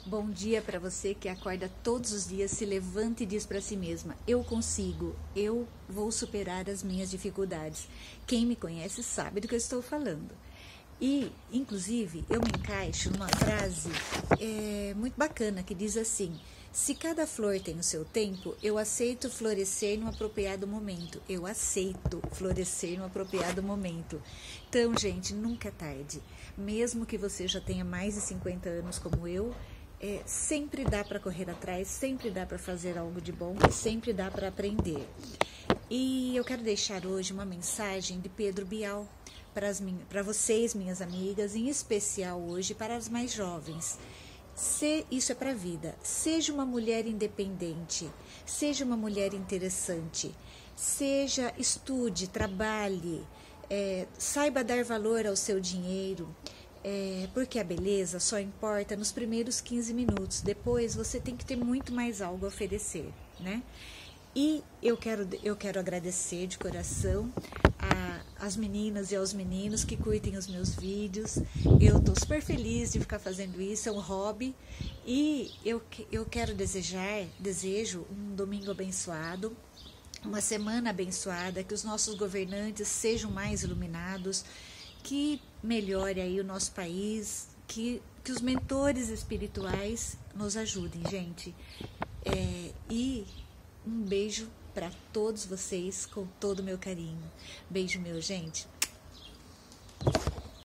Bom dia para você que acorda todos os dias, se levanta e diz para si mesma: eu consigo, eu vou superar as minhas dificuldades. Quem me conhece sabe do que eu estou falando. E, inclusive, eu me encaixo numa frase muito bacana que diz assim: se cada flor tem o seu tempo, eu aceito florescer no apropriado momento. Eu aceito florescer no apropriado momento. Então, gente, nunca é tarde. Mesmo que você já tenha mais de 50 anos como eu, sempre dá para correr atrás, sempre dá para fazer algo de bom, sempre dá para aprender. E eu quero deixar hoje uma mensagem de Pedro Bial para vocês, minhas amigas, em especial hoje para as mais jovens. Isso é para a vida. Seja uma mulher independente, seja uma mulher interessante, estude, trabalhe, saiba dar valor ao seu dinheiro, porque a beleza só importa nos primeiros 15 minutos, depois você tem que ter muito mais algo a oferecer, né? E eu quero agradecer de coração às meninas e aos meninos que curtem os meus vídeos. Eu estou super feliz de ficar fazendo isso, é um hobby. E eu desejo um domingo abençoado, uma semana abençoada, que os nossos governantes sejam mais iluminados, que melhore aí o nosso país, que os mentores espirituais nos ajudem, gente. E um beijo para todos vocês com todo o meu carinho. Beijo meu, gente.